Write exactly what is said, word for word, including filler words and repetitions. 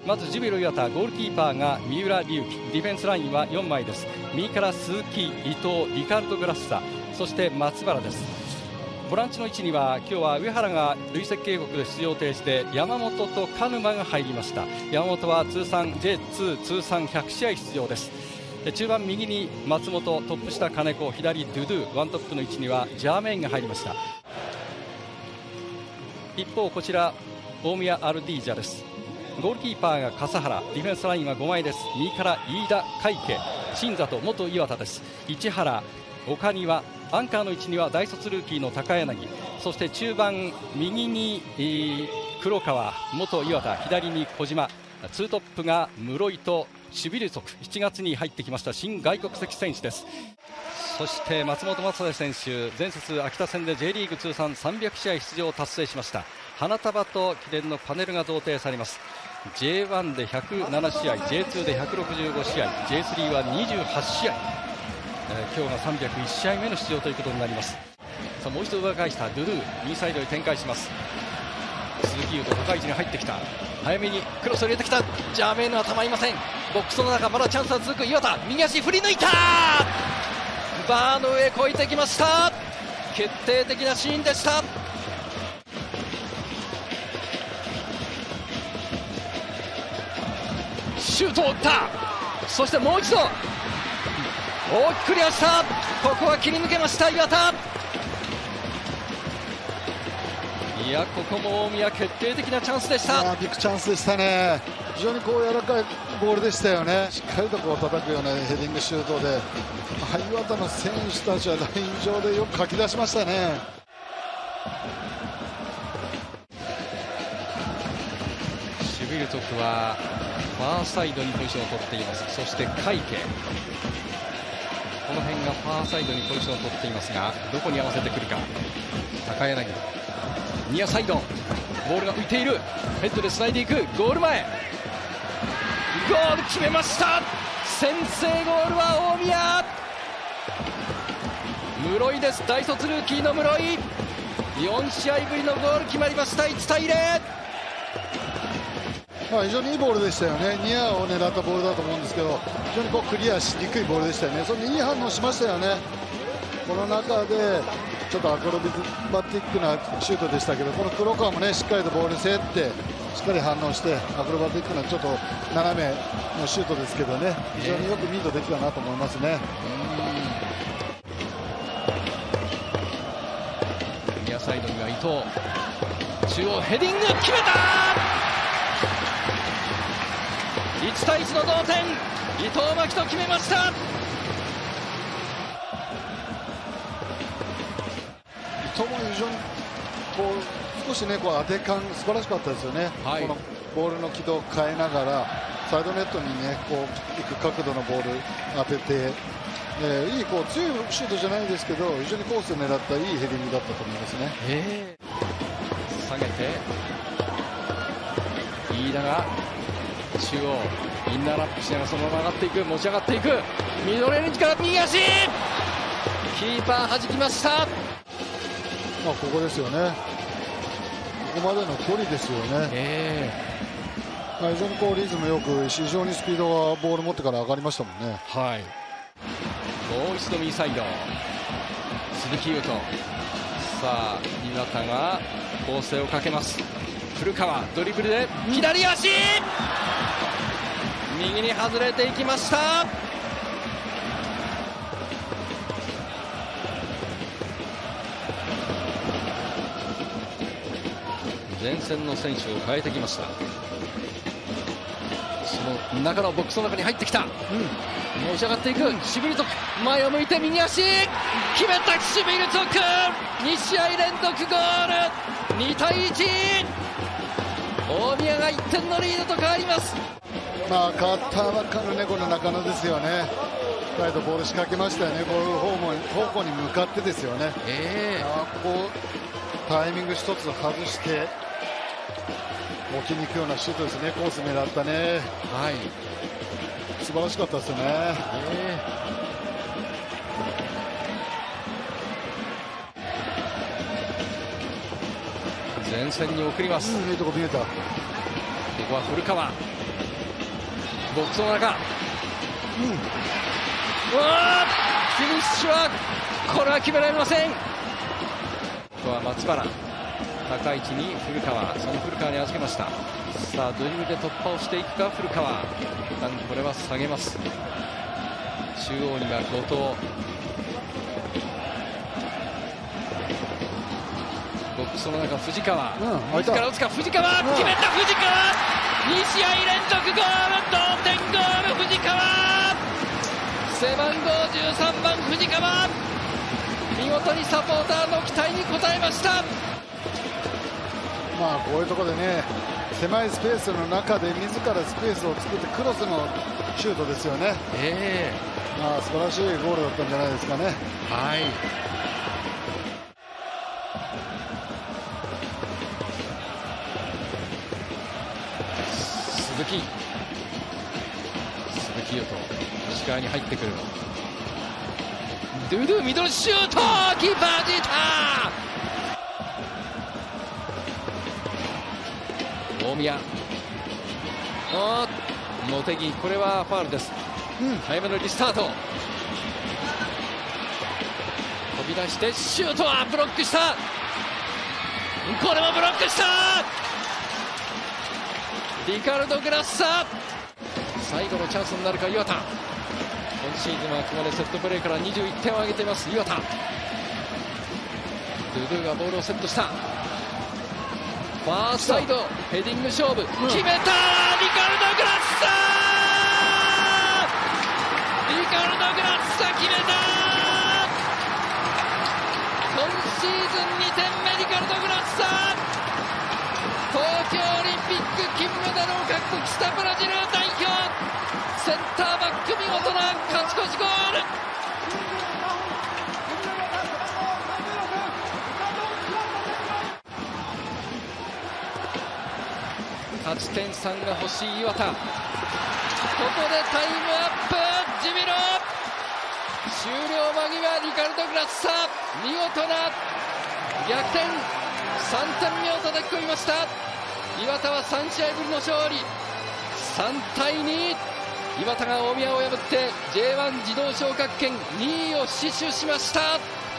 まずジュビロ磐田、ゴールキーパーが三浦龍輝、ディフェンスラインはよんまいです。右から鈴木、伊藤、リカルド・グラッサ、そして松原です。ボランチの位置には今日は上原が累積警告で出場停止で山本と鹿沼が入りました。山本は通算 ジェイツー 通算ひゃくしあい出場です。中盤右に松本、トップ下金子、左ドゥドゥ、ワントップの位置にはジャーメインが入りました。一方こちら大宮アルディージャです。ゴールキーパーが笠原、ディフェンスラインはごまいです。右から飯田、海家、新里、元岩田です。市原、岡庭、アンカーの位置には大卒ルーキーの高柳、そして中盤右に、えー、黒川、元岩田、左に小島、ツートップが室井とシュビルツォク、しちがつに入ってきました新外国籍選手です。そして松本昌哉選手、前節秋田戦で J リーグ通算さんびゃくしあい出場を達成しました。花束と記念のパネルが贈呈されます。 ジェイワン でひゃくななしあい、 ジェイツー でひゃくろくじゅうごしあい、 ジェイスリー はにじゅうはちしあい、えー、今日がさんびゃくいちしあいめの出場ということになります。さあもう一度上返したドゥドゥ、右サイドへ展開します。鈴木優斗、高い位置に入ってきた、早めにクロスを入れてきた、ジャーメインのはたまりません。ボックスの中まだチャンスは続く岩田、右足振り抜いた、バーの上越えてきました。決定的なシーンでした。シュートを打った、そしてもう一度大きくクリアした。ここは切り抜けました岩田。いやここも大宮決定的なチャンスでした。 ビッグチャンスでしたね。非常にこう柔らかいボールでしたよね。しっかりとこう叩くようなヘディングシュートで、岩田の選手たちはライン上でよくかき出しましたね。 シュビルツォクはファーサイドにポジションを取っています。そして海家、この辺がファーサイドにポジションを取っていますが、どこに合わせてくるか。高柳、ニアサイド、ボールが浮いている、ヘッドでつないでいく、ゴール前、ゴール決めました。先制ゴールは大宮、室井です。大卒ルーキーの室井、よんしあいぶりのゴール決まりました。いちたいゼロ。 まあ非常にいいボールでしたよね。ニアを狙ったボールだと思うんですけど、非常にこうクリアしにくいボールでしたよね。それにいい反応しましたよね。この中でちょっとアクロバティックなシュートでしたけど、この黒川もねしっかりとボールに競ってしっかり反応して、アクロバティックなちょっと斜めのシュートですけどね、非常によくミートできたなと思いますね。 ニアサイドには伊藤、中央ヘディング決めた。いちたいいちの同点、伊藤真希と決めました。 伊藤も非常にこう少しねこう当て感素晴らしかったですよね。はい、このボールの軌道を変えながらサイドネットにねこう行く角度のボール当てて、えー、いいこう強いシュートじゃないですけど、非常にコースを狙ったいいヘディングだったと思いますね。 えー、下げて飯田が中央インナーラップしながらそのまま上がっていく、持ち上がっていく、ミドルレンジから右足、キーパー弾きました。 まあここですよね。ここまでの距離ですよね。 えーまあ、非常にこうリズムよく、非常にスピードがボール持ってから上がりましたもんね。 はい、もう一度右サイド、鈴木優斗、さあ岩田が攻勢をかけます。古川ドリブルで左足、右に外れていきました。前線の選手を変えてきました。その中のボックスの中に入ってきた、うん、持ち上がっていくシュビルツォク、前を向いて右足決めた。シュビルツォクにしあい連続ゴール、にたいいち、大宮がいってんのリードと変わります。 まあ変わったばっかのねこの中野ですよね。しっかりとボール仕掛けましたよね。ゴール方向に向かってですよね。 えー、 あここタイミング一つ外して置きに行くようなシュートですね。コース狙ったね。 はい、 素晴らしかったですよね。えー、前線に送ります。 うん、いいとこ見えた。 ここは古川、 ボックスの中、うん、うわフィニッシュはこれは決められません。ここは松原、高い位置に古川、その古川に預けました。さあドリブルで突破をしていくか古川、一旦これは下げます。中央には後藤、ボックスの中藤川、うん、自ら打つか藤川、うん、決めた藤川、に試合連続ゴール、同点ゴール藤川、背番号じゅうさんばん藤川、見事にサポーターの期待に応えました。 まあこういうところでね、狭いスペースの中で自らスペースを作ってクロスのシュートですよね。 えー、 まあ素晴らしいゴールだったんじゃないですかね。 はい。鈴木、鈴木優斗、内側に入ってくる。ドゥドゥミドルシュート、キーパー出た。大宮、お茂木、これはファウルです、うん、早めのリスタート、飛び出してシュートはブロックした、これもブロックした、リカルド・グラッサ、最後のチャンスになるか岩田、今シーズンはここまでセットプレーからにじゅういってんを挙げています岩田。ドゥドゥがボールをセットした、ファーサイドヘディング勝負、うん、決めた、リカルド・グラッサー、リカルド・グラッサ決めた、今シーズンにてんめ、リカルド・グラッサー、東京オリンピック金メダルを獲得したブラジル代表、センターバック見事な勝ち越しゴール。勝ち点さんが欲しい岩田、ここでタイムアップ、ジュビロ終了間際、リカルド・グラッサ、見事な逆転、さんてんめを叩き込みました。岩田はさん試合ぶりの勝利、さんたいに、岩田が大宮を破って ジェイワン 自動昇格圏にいを死守しました。